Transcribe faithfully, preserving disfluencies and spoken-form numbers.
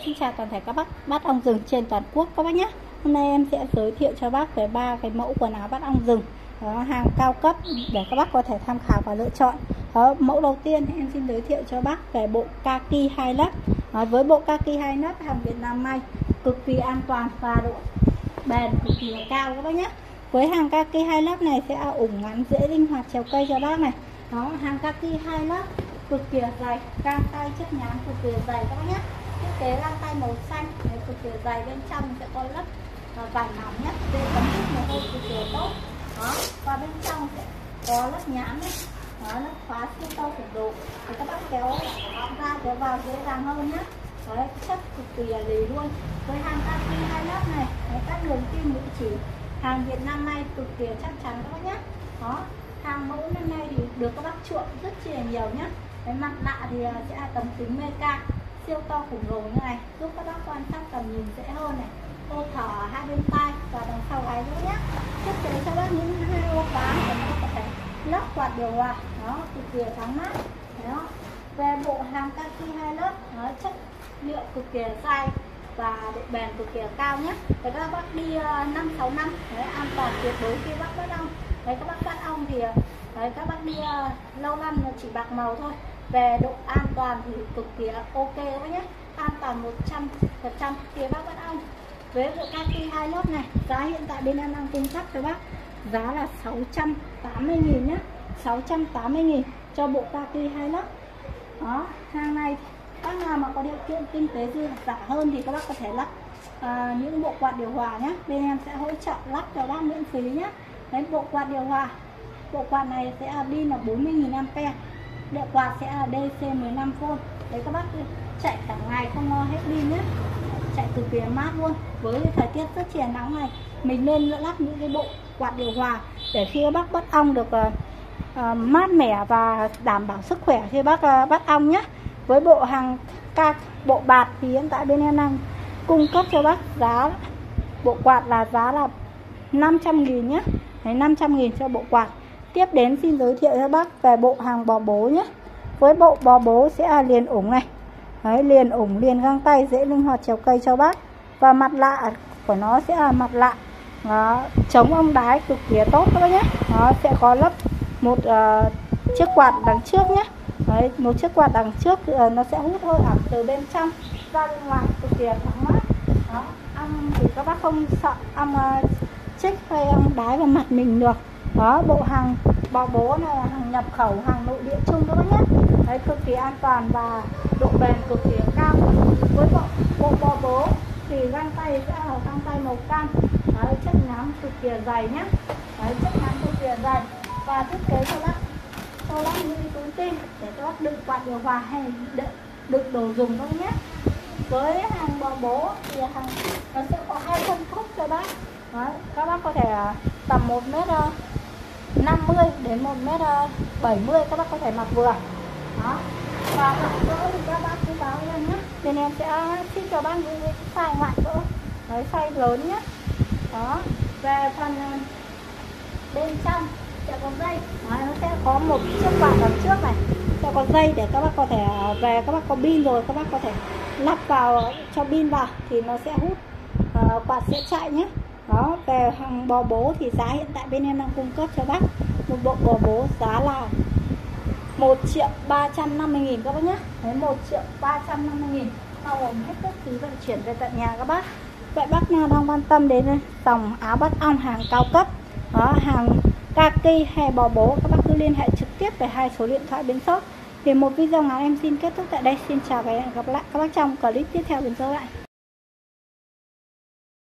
Xin chào toàn thể các bác bắt ong rừng trên toàn quốc các bác nhé. Hôm nay em sẽ giới thiệu cho bác về ba cái mẫu quần áo bắt ong rừng, đó, hàng cao cấp để các bác có thể tham khảo và lựa chọn. Đó, mẫu đầu tiên em xin giới thiệu cho bác về bộ kaki hai lớp. Đó, với bộ kaki hai lớp hàng Việt Nam may, cực kỳ an toàn và độ bền cực kỳ là cao các bác nhé. Với hàng kaki hai lớp này sẽ ủng ngắn, dễ linh hoạt trèo cây cho bác này. Đó, hàng kaki hai lớp cực kỳ dày, găng tay chất nhám cực kỳ dày các bác nhé. Thiết kế găng tay màu xanh này cực kỳ dày, bên trong sẽ có lớp vải mỏng nhất, dễ thấm hút mồ hôi cực kỳ tốt. Đó, và bên trong sẽ có lớp nhám nhé. Đó, lớp khóa siêu to khủng đồ thì các bác kéo ra kéo vào dễ dàng hơn nhé. Đấy, chất cực kỳ là lì luôn. Với hàng kaki hai lớp này, đấy, các đường kim mũi chỉ hàng Việt Nam may cực kỳ chắc chắn các bác nhé. Đó, hàng mẫu năm nay thì được các bác chuộng rất chi là nhiều nhé. Cái mặt nạ thì sẽ tấm kính Meca siêu to khủng lồ như này, giúp các bác quan sát tầm nhìn dễ hơn này, ô thở hai bên tai và đằng sau gáy nữa nhé. Thiết kế cho bác những hai ô ván để các bác có thể lắp quạt điều hòa, đó cực kỳ thoáng mát. Đó, về bộ hàng kaki hai lớp, nó chất liệu cực kỳ dai và độ bền cực kỳ cao nhé. Để các bác đi năm sáu năm đấy, an toàn tuyệt đối khi bác bắt ong. Đấy, các bác bắt ong thì đấy, các bác đi uh, lâu năm chỉ bạc màu thôi. Về độ an toàn thì cực kỳ ok các nhé, an toàn một trăm phần trăm khi bác bắt ong. Với bộ kaki hai lớp này, giá hiện tại bên em đang cung cấp cho bác giá là sáu trăm tám mươi nghìn nhé, sáu trăm tám mươi nghìn cho bộ kaki hai lớp. Đó, hàng này các nào mà có điều kiện kinh tế dư giả hơn thì các bác có thể lắp à, những bộ quạt điều hòa nhé, bên em sẽ hỗ trợ lắp cho bác miễn phí nhé. Đấy, bộ quạt điều hòa, bộ quạt này sẽ pin là bốn mươi nghìn am pe, điện quạt sẽ là đê xê mười lăm vôn. Đấy, các bác chạy cả ngày không lo hết pin nhé, chạy cực kỳ mát luôn. Với thời tiết rất trời nắng này, mình nên lắp những cái bộ quạt điều hòa để khi bác bắt ong được uh, uh, mát mẻ và đảm bảo sức khỏe khi bác uh, bắt ong nhé. Với bộ hàng các bộ bạt thì hiện tại bên em đang cung cấp cho bác giá bộ quạt là giá là năm trăm nghìn nhé. Đấy, năm trăm nghìn cho bộ quạt. Tiếp đến xin giới thiệu cho bác về bộ hàng bò bố nhé. Với bộ bò bố sẽ là liền ủng này. Đấy, liền ủng, liền găng tay, dễ linh hoạt trèo cây cho bác. Và mặt lạ của nó sẽ là mặt lạ đó, chống ong đái cực kỳ tốt các bác nhé. Nó sẽ có lắp một uh, chiếc quạt đằng trước nhé. Đấy, một chiếc quạt đằng trước uh, nó sẽ hút hơi ẩm từ bên trong ra bên ngoài, cực kỳ thoáng mát. Đó, ong thì các bác không sợ ong uh, chích hay ong đái vào mặt mình được. Đó, bộ hàng bò bố này là hàng nhập khẩu, hàng nội địa chung các bác nhé. Đấy, cực kỳ an toàn và độ bền cực kỳ cao. Với bộ, bộ bò bố thì găng tay sẽ là găng tay màu cam. Đấy, chất nhám cực kỳ dày nhé. Đấy, chất nhám cực kỳ dày và thiết kế cho bác cho bác những túi tin để các bác đựng quạt điều hòa hay đựng, đựng đồ dùng các bác nhé. Với hàng bò bố thì hàng nó sẽ có hai phân khúc cho bác. Đấy, các bác có thể tầm một mét năm mươi đến một mét bảy mươi các bác có thể mặc vừa. Đó, và mặc cỡ thì các bác cứ báo em nhé, nên em sẽ ship cho bác những cái size ngoại cỡ, đấy, size lớn nhé. Đó, về phần bên trong sẽ có dây. Đấy, nó sẽ có một chiếc quạt đằng trước này, sẽ có dây để các bác có thể về các bác có pin rồi các bác có thể lắp vào, cho pin vào thì nó sẽ hút, uh, quạt sẽ chạy nhé. Đó, về hàng bò bố thì giá hiện tại bên em đang cung cấp cho bác một bộ bò bố giá là một triệu ba trăm năm mươi nghìn các bác nhé. Đấy, một triệu ba trăm năm mươi nghìn bao gồm hết các phí vận chuyển về tận nhà các bác. Vậy bác nào đang quan tâm đến dòng áo bắt ong hàng cao cấp, đó, hàng kaki hay bò bố, các bác cứ liên hệ trực tiếp về hai số điện thoại bên shop. Thì một video ngắn em xin kết thúc tại đây. Xin chào và hẹn gặp lại các bác trong clip tiếp theo bên shop lại.